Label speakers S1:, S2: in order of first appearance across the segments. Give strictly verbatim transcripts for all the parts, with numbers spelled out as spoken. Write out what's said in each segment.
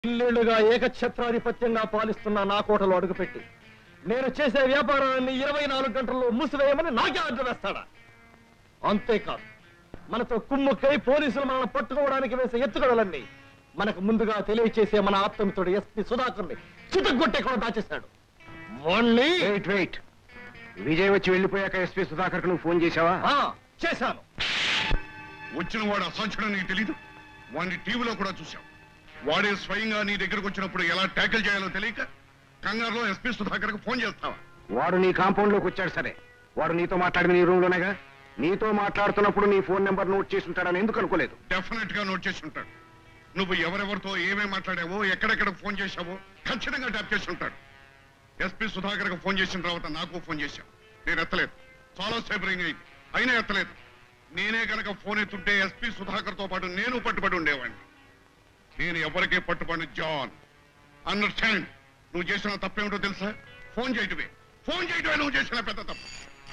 S1: ఇల్లేళ్లుగా ఏకఛత్రాధిపత్యంగా పాలిస్తున్న నా కోటలో అడుగుపెట్టి నేను చేసే వ్యాపారాన్ని ఇరవై నాలుగు గంటల్లో మూసివేయమని నాకే ఆర్డర్ వేస్తాడా? అంతేకాదు, మనతో కుమ్ముక్కై పోలీసులు మనల్ని పట్టుకోవడానికి వేసే ఎత్తుగడలన్నీ మనకు ముందుగా తెలియచేసే మన ఆత్మమిత్రుడు ఎస్పీ సుధాకర్ని చితగొట్టే కూడా దాచేశాడు.
S2: వెయిట్ వెయిట్ విజయ్ వచ్చి వెళ్ళిపోయాక ఎస్పీ సుధాకర్ నువ్వు ఫోన్ చేశావా?
S1: చేశాను.
S3: వచ్చిన వాడు అసంచడం నీకు తెలీదు. వాడిని టీవీలో కూడా చూశావు. వాడే స్వయంగా నీ దగ్గరకు వచ్చినప్పుడు ఎలా ట్యాకిల్ చేయాలో తెలియక కంగారులో ఎస్పీ సుధాకర్కి ఫోన్ చేస్తావా?
S2: వాడు నీ కాంపౌండ్ లోకి వచ్చాడు సరే, వాడు నీతో మాట్లాడింది నీ రూమ్ లోనేగా. నీతో మాట్లాడుతున్నప్పుడు నీ ఫోన్ నెంబర్ నోట్ చేసి ఉంటాడని ఎందుకు అనుకోలేదు?
S3: డెఫినెట్ గా నోట్ చేసి ఉంటాడు. నువ్వు ఎవరెవరితో ఏమేమి మాట్లాడావో, ఎక్కడెక్కడ ఫోన్ చేశావో ఖచ్చితంగా ట్యాప్ చేసి ఉంటాడు. ఎస్పీ సుధాకర్కి ఫోన్ చేసిన తర్వాత నాకు ఫోన్ చేశావు. నేను ఎత్తలేదు. చాలా సేపు రింగ్ అయింది, అయినా ఎత్తలేదు. నేనే కనుక ఫోన్ ఎత్తుంటే ఎస్పీ సుధాకర్ తో పాటు నేను పట్టుబడి ఉండేవాడిని. నేను ఎవరికే పట్టుబడి జాన్. అండర్స్టాండ్? నువ్వు చేసిన తప్పేమిటో తెలుసా? ఫోన్ చేయటమే ఫోన్ చేయటమే నువ్వు చేసిన పెద్ద తప్పు.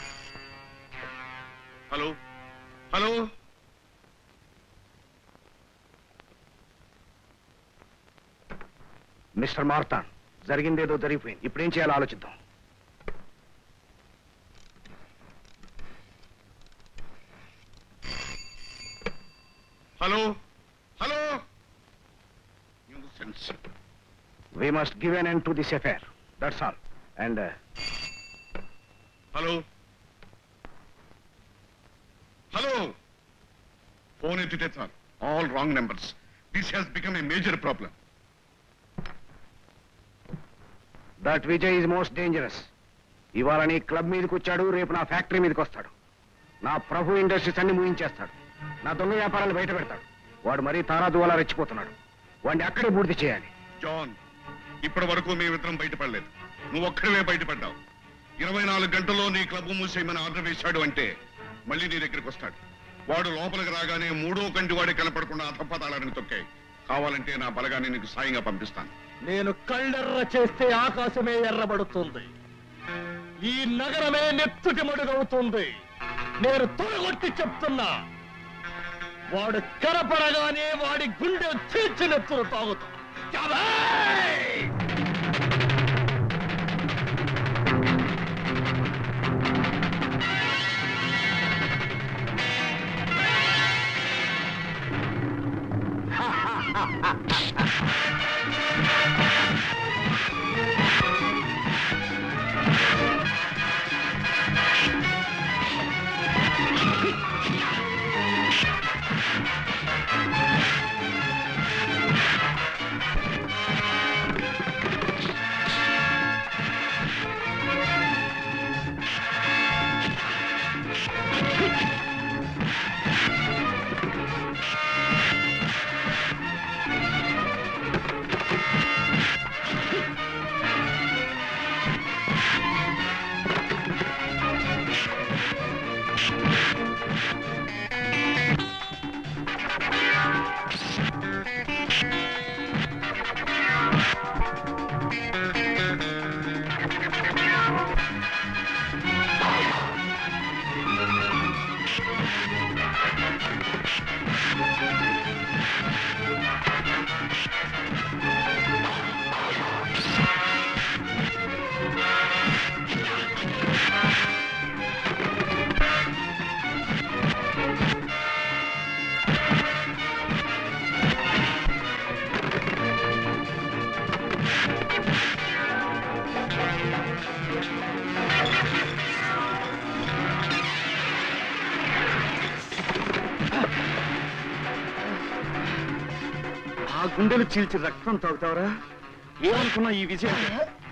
S3: హలో హలో
S2: మిస్టర్ మార్తాన్, జరిగిందేదో జరిగిపోయింది. ఇప్పుడేం చేయాలో ఆలోచిద్దాం.
S3: Hello hello
S2: We must give an end to this affair. That's all. And uh...
S3: hello hello phone ettite sir. All wrong numbers. This has become a major problem.
S2: That Vijay is most dangerous. ఇవాళ నీ club మీదకి వచ్చాడు, రేపు నా factory మీదకి వస్తాడు. నా ప్రభు industries అన్ని ముగించేస్తాడు. నా దొంగ వ్యాపారాలు బయట పెడతాడు. వాడు మరీ తారాదు అలా రెచ్చిపోతున్నాడు. వాడిని అక్కడే పూర్తి చేయాలి.
S3: జాన్, ఇప్పటి వరకు మేమిద్దరం బయటపడలేదు. నువ్వు ఒక్కడవే బయటపడ్డావు. ఇరవై నాలుగు గంటల్లో నీ క్లబ్ మూసేయమని ఆర్డర్ వేశాడు అంటే మళ్ళీ నీ దగ్గరికి వస్తాడు. వాడు లోపలికి రాగానే మూడో కంటి వాడి కనపడకుండా అధపతాళాన్ని తొక్కాయి. కావాలంటే నా బలగాన్ని నీకు సాయంగా పంపిస్తాను.
S1: నేను కళ్ళెర్ర చేస్తే ఆకాశమే ఎర్రబడుతుంది. ఈ నగరమే నెత్తుటి మడుగవుతుంది. నేను తొలగొట్టి చెప్తున్నా, వాడు కనపడగానే వాడి గుండె చీల్చి నెత్తులు తాగుతా. గుండెలు చీల్చి రక్తం తాగుతావరా? ఏమనుకున్నా ఈ విజయం